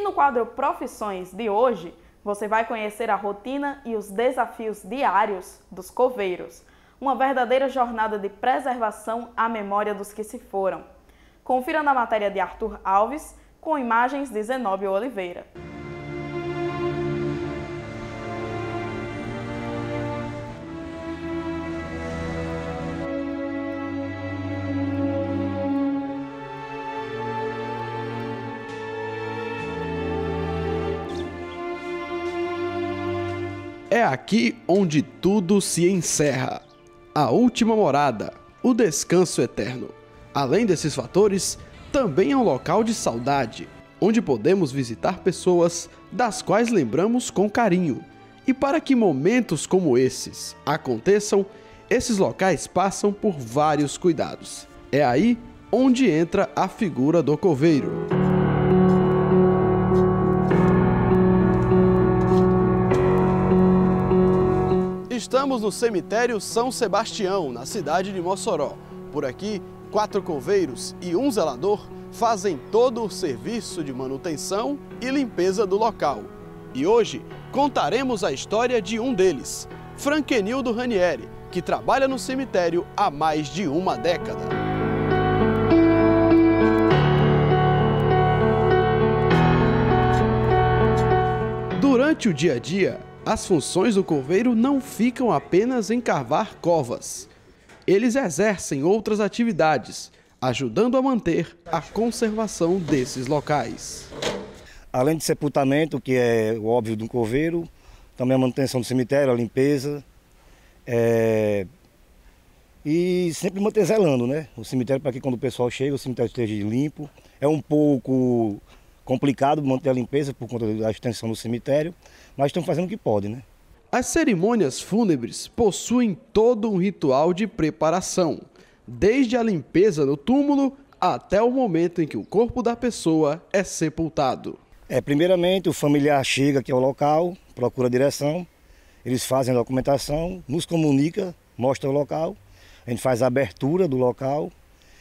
no quadro Profissões de hoje, você vai conhecer a rotina e os desafios diários dos coveiros. Uma verdadeira jornada de preservação à memória dos que se foram. Confira na matéria de Arthur Alves, com imagens de Zenóbio Oliveira. É aqui onde tudo se encerra. A última morada, o descanso eterno. Além desses fatores, também é um local de saudade, onde podemos visitar pessoas das quais lembramos com carinho. E para que momentos como esses aconteçam, esses locais passam por vários cuidados. É aí onde entra a figura do coveiro. Estamos no cemitério São Sebastião, na cidade de Mossoró. Por aqui, 4 coveiros e um zelador fazem todo o serviço de manutenção e limpeza do local. E hoje contaremos a história de um deles, Franquenildo Ranieri, que trabalha no cemitério há mais de uma década. Durante o dia a dia, as funções do coveiro não ficam apenas em cavar covas. Eles exercem outras atividades, ajudando a manter a conservação desses locais. Além de sepultamento, que é o óbvio de um coveiro, também a manutenção do cemitério, a limpeza. E sempre manter zelando, né? O cemitério, para que quando o pessoal chega, o cemitério esteja limpo. É um pouco complicado manter a limpeza por conta da extensão do cemitério, mas estão fazendo o que pode, né? As cerimônias fúnebres possuem todo um ritual de preparação, desde a limpeza do túmulo até o momento em que o corpo da pessoa é sepultado. Primeiramente, o familiar chega aqui ao local, procura a direção, eles fazem a documentação, nos comunica, mostra o local, a gente faz a abertura do local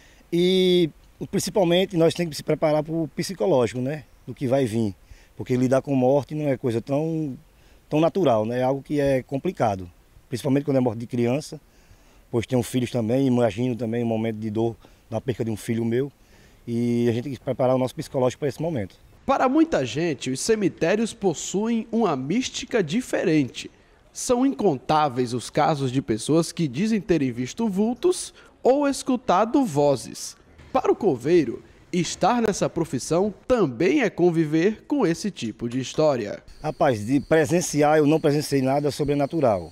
e principalmente nós temos que se preparar para o psicológico, né, do que vai vir, porque lidar com morte não é coisa tão natural, né, é algo que é complicado, principalmente quando é morte de criança, pois tenho filhos também, imagino também um momento de dor na perca de um filho meu e a gente tem que preparar o nosso psicológico para esse momento. Para muita gente, os cemitérios possuem uma mística diferente. São incontáveis os casos de pessoas que dizem terem visto vultos ou escutado vozes. Para o coveiro, estar nessa profissão também é conviver com esse tipo de história. Rapaz, de presenciar eu não presenciei nada sobrenatural,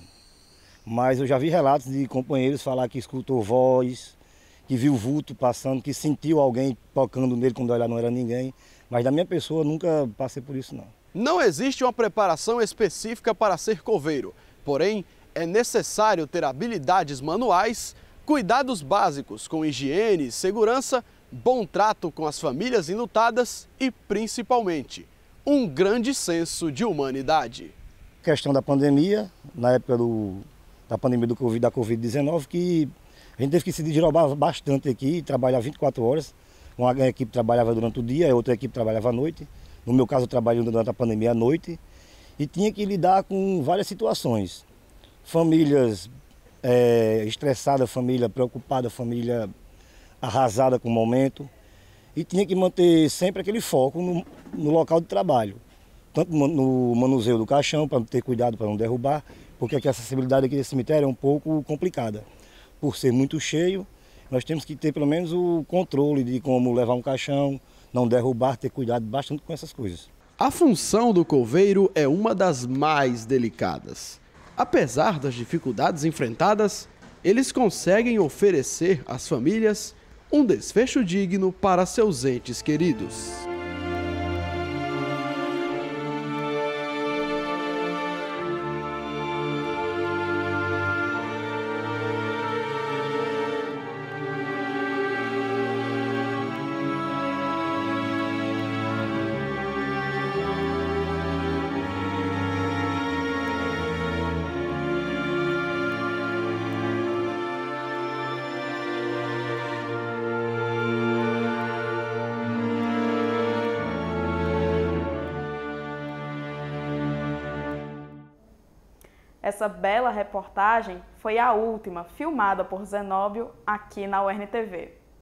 mas eu já vi relatos de companheiros falar que escutou voz, que viu vulto passando, que sentiu alguém tocando nele quando olhar não era ninguém, mas da minha pessoa nunca passei por isso não. Não existe uma preparação específica para ser coveiro, porém é necessário ter habilidades manuais, cuidados básicos com higiene, segurança, bom trato com as famílias enlutadas e, principalmente, um grande senso de humanidade. Questão da pandemia, na época da pandemia da Covid-19, que a gente teve que se desdobrar bastante aqui, trabalhar 24 horas. Uma equipe trabalhava durante o dia, a outra equipe trabalhava à noite. No meu caso, eu trabalhei durante a pandemia à noite e tinha que lidar com várias situações. Famílias estressadas, família preocupada, família arrasada com o momento. E tinha que manter sempre aquele foco no local de trabalho. Tanto no manuseio do caixão, para ter cuidado para não derrubar, porque aqui a acessibilidade aqui desse cemitério é um pouco complicada. Por ser muito cheio, nós temos que ter pelo menos o controle de como levar um caixão, não derrubar, ter cuidado bastante com essas coisas. A função do coveiro é uma das mais delicadas. Apesar das dificuldades enfrentadas, eles conseguem oferecer às famílias um desfecho digno para seus entes queridos. Essa bela reportagem foi a última filmada por Zenóbio aqui na UERN TV.